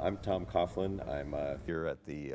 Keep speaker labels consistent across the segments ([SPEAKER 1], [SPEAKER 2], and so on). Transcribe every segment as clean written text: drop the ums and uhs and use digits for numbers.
[SPEAKER 1] I'm Tom Coughlin. I'm here at the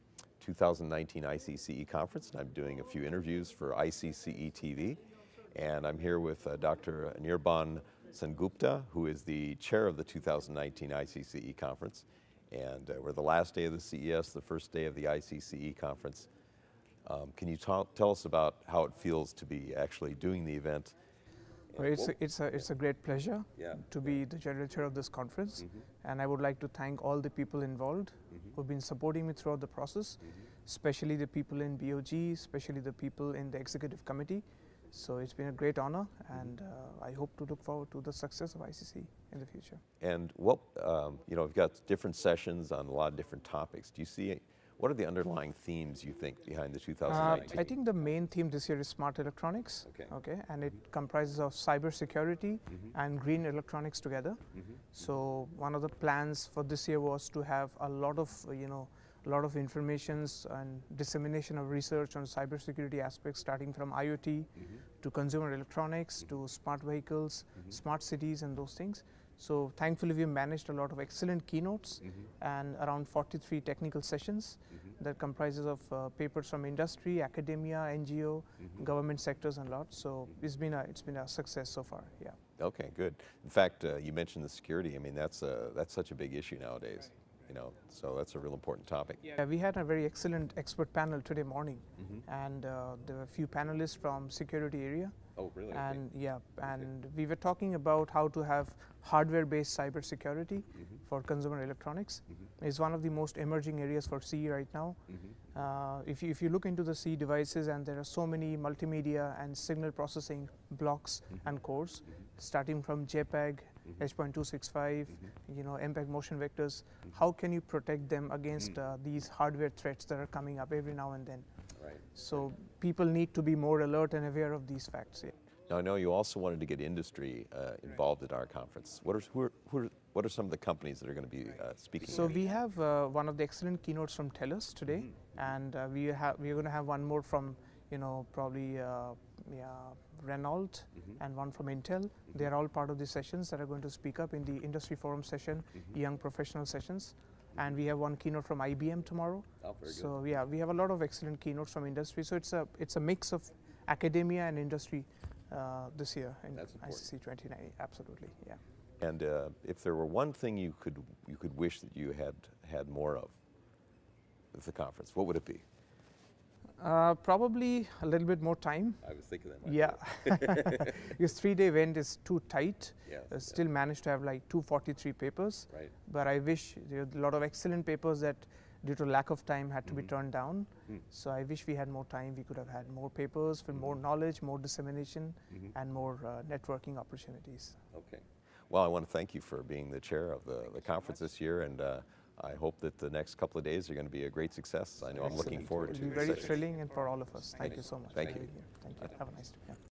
[SPEAKER 1] 2019 ICCE conference, and I'm doing a few interviews for ICCE TV. And I'm here with Dr. Anirban Sengupta, who is the chair of the 2019 ICCE conference. And we're the last day of the CES, the first day of the ICCE conference. Can you tell us about how it feels to be actually doing the event?
[SPEAKER 2] Well, it's a great pleasure to be the general chair of this conference, and I would like to thank all the people involved who've been supporting me throughout the process, especially the people in BOG, especially the people in the executive committee. So it's been a great honor, and I hope to look forward to the success of ICCE in the future.
[SPEAKER 1] And what, we've got different sessions on a lot of different topics. Do you see, what are the underlying themes you think behind the 2019?
[SPEAKER 2] I think the main theme this year is smart electronics, and it comprises of cybersecurity and green electronics together. So one of the plans for this year was to have a lot of informations and dissemination of research on cybersecurity aspects, starting from IoT to consumer electronics to smart vehicles, smart cities, and those things. So thankfully we managed a lot of excellent keynotes and around 43 technical sessions that comprises of papers from industry, academia, NGO, government sectors, and lots. So it's been a success so far. Yeah.
[SPEAKER 1] Okay, good. In fact, you mentioned the security. I mean, that's such a big issue nowadays. So that's a real important topic.
[SPEAKER 2] Yeah, we had a very excellent expert panel today morning, and there were a few panelists from security area.
[SPEAKER 1] Oh, really?
[SPEAKER 2] And and we were talking about how to have hardware-based cybersecurity for consumer electronics. It's one of the most emerging areas for CE right now. If you look into the CE devices, and there are so many multimedia and signal processing blocks and cores, starting from JPEG, H.265, MPEG motion vectors. How can you protect them against these hardware threats that are coming up every now and then?
[SPEAKER 1] Right.
[SPEAKER 2] So people need to be more alert and aware of these facts. Yeah.
[SPEAKER 1] Now I know you also wanted to get industry involved at our conference. What are some of the companies that are going to be speaking?
[SPEAKER 2] So we have one of the excellent keynotes from TELUS today, and we are going to have one more from probably Renault and one from Intel. They are all part of the sessions that are going to speak up in the industry forum session, young professional sessions. And we have one keynote from IBM tomorrow. Oh, very good. So yeah, we have a lot of excellent keynotes from industry. So it's a mix of academia and industry this year in ICCE 2019. Absolutely, yeah.
[SPEAKER 1] And if there were one thing you could wish that you had more of at the conference, what would it be?
[SPEAKER 2] Probably a little bit more time.
[SPEAKER 1] I was thinking that.
[SPEAKER 2] Yeah, because 3-day event is too tight. Still managed to have like 243 papers.
[SPEAKER 1] Right.
[SPEAKER 2] But I wish there were a lot of excellent papers that, due to lack of time, had to be turned down. So I wish we had more time. We could have had more papers for more knowledge, more dissemination, and more networking opportunities.
[SPEAKER 1] Okay. Well, I want to thank you for being the chair of the conference this year, and I hope that the next couple of days are going to be a great success. I know I'm looking forward to it.
[SPEAKER 2] It will be very thrilling and for all of us. Thank you so much.
[SPEAKER 1] Thank you.
[SPEAKER 2] Thank you. Have a nice day. Yeah.